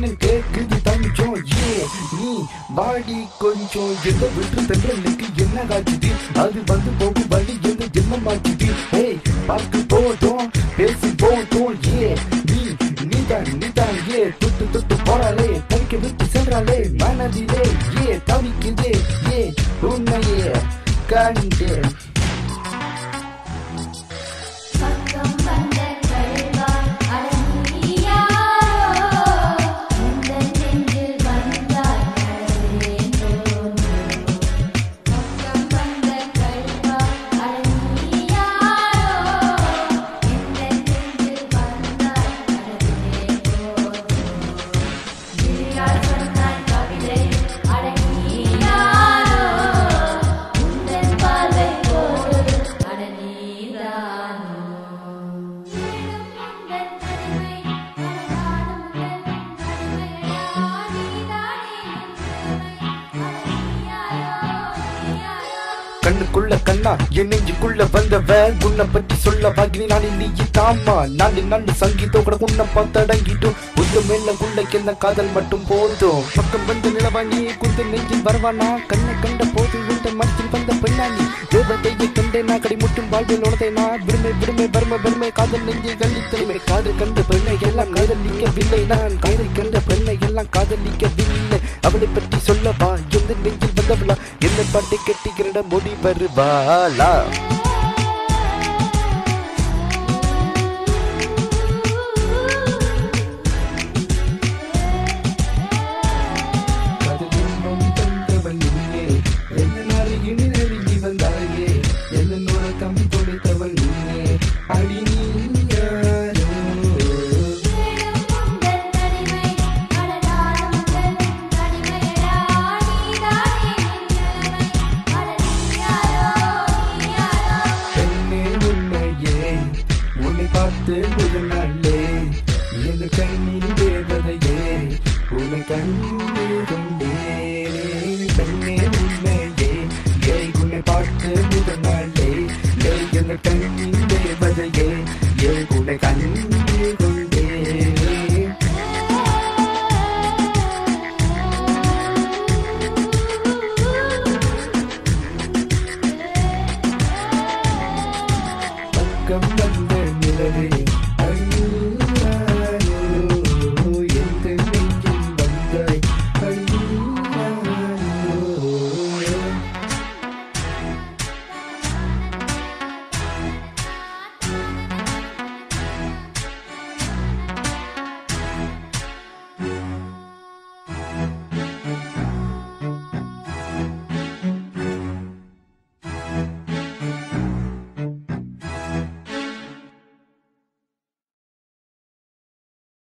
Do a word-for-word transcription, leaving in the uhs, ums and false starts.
என்ன கேக்குது தஞ்சம் ஏ நீ வாடி கொஞ்சம் எந்த விட்டு தென்றலுக்கு என்ன காட்சிது அது வந்து போகும் வழி எந்த ஜென்மம் ஆச்சுது ஏய் பார்த்து போதும் பேசி போதும் ஏ நீ நீதான் நீதான் ஏ தொட்டு தொட்டு போறாளே தவிக்க விட்டு சென்றாளே மனதிலே ஏ தவிக்குதே ஏ உன்னையே கண்டே கண்ணுக்குள்ள கண்ணா என் நெஞ்சுக்குள்ள வந்தவ உன்னை பற்றி சொல்ல வாங்கினி நான் நீ தாமா நான் நல்ல சங்கீதம் கூட உன்னை பார்த்தடங்கிட்டும் உள்ள மேல உள்ள என்ன காதல் மட்டும் போதும் பக்கம் வந்து நிலவாணி குந்து நெஞ்சில் வரவானா கண்ணை கண்ட போது உந்த மனத்தில் வந்த பெண்ணாணி தேவதையை கண்டே நான் கடை முட்டும் வாழ்வில் உணர்ந்தே நான் விரும்பை விரும்பை வறுமை வறுமை காதல் நெஞ்சில் கல்லித்தலைமை காதல் கண்ட பெண்ணை எல்லாம் காதலிக்கவில்லை நான் காதல் கண்ட பெண்ணை எல்லாம் காதலிக்கவில்லை அவளை பற்றி சொல்லவா எந்த நெஞ்சில் வந்தவளா என்ன பாட்டை கட்டிக்கிற முடி வருவாளா பார்த்து முதல் நாளே என் கண்ணின் தேவதையே உன் கண்